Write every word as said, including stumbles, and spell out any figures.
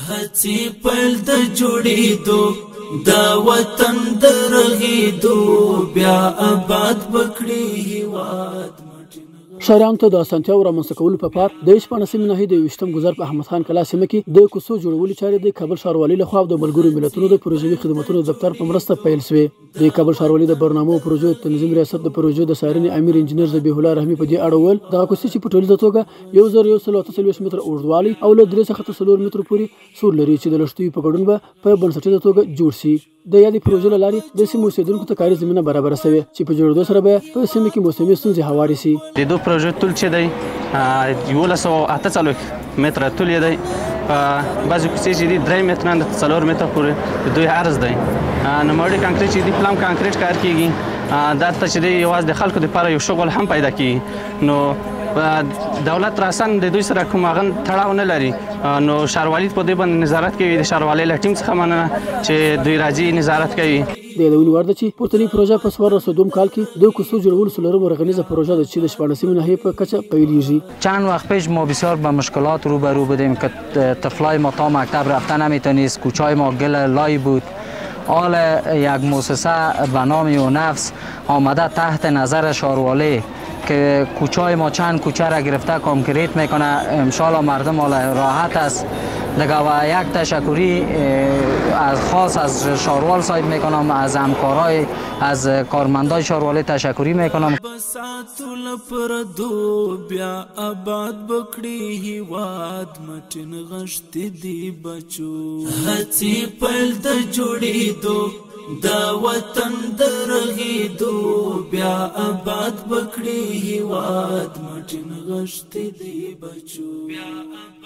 هڅې پیل د جوړېدو دا وطن د رغېدو بیا آباد بکړي هېواد. شهریانو ته د اسانتیاوو رامنځته کولو په پار د شپاړسمې ناحیې د یوویشتم ګذر په احمد خان کلا سیمه کې د کوڅو جوړولو چارې د کابل ښاروالۍ لخوا د ملګرو ملتونو د پروژوي خدماتو دفتر په مرسته پیل شوې. د کابل ښاروالۍ د برنامو او پروژو تنظیم ریاست د پروژو د څارنې امیر انجینر ذبیح الله رحمي په دې اړه وویل دغه کوڅې چې په ټولیزه توګه یو زر یو سل اته څلوېښت متره اوږدوالی او له درې څخه تر څلور مترو پورې سور لري چې د لښتیو په ګډون به په بنسټیزه توګه جوړ شي. د یادې پروژې له لارې د سیمو اوسېدونکو ته کاري زمینه برابره شوې چې په جوړېدو سره به په سیمه کې موسمي ستونزې هوارې شي. د دو پروژو طول چې دی یولس سوه اته څلوېښت متره طول یې دی. په بعضې کوڅې چې دي درې متره نه څلور متره پورې د دوی عرض دی. نوموړي کانکریټ چې دي پلم کانکریټ کار کېږي. دلته چې دی یوازې د خلکو دپاره یو شغل هم پیدا کېږي. نو دولت راسن د دوی سره کوم هغه تړاو نه لري. نو ښاروالي په دې باندې نظارت کوي. د ښاروالۍ له ټیم څخه مننه چې دوی راځي نظارت کوي. د یادونې وړ ده چې پورتنۍ پروژه په څوارلس سوه دوم کال کې د کوڅو جوړولو څلورمه رغنیزه پروژه ده چې د شپاړسمې ناحیې په کچه پیلېږي. چند وقت پیش ما بسیار با مشکلات روبرو بودیم که طفلای ما تا مکتب رفتن نمیتونست. کوچه‌های ما گل لای بود. حال یک مؤسسه به نام یونفس آمده تحت نظر ښاروالۍ که کوچه‌های ما چند کوچه را گرفته کانکریت میکنه. انشالله مردم حال راحت است دیگه و یک تشکری از خاص از شاروال صاحب میکنم، از همکارای از کارمندای شاروال تشکری میکنم. بساتو لپردو بیا آباد بکړي هېواد مټین غشتې دي بچو. هڅې پیل د جوړېدو دا وطن د رغېدو بیا آباد بکړي هېواد مټین غشتې دي بچو.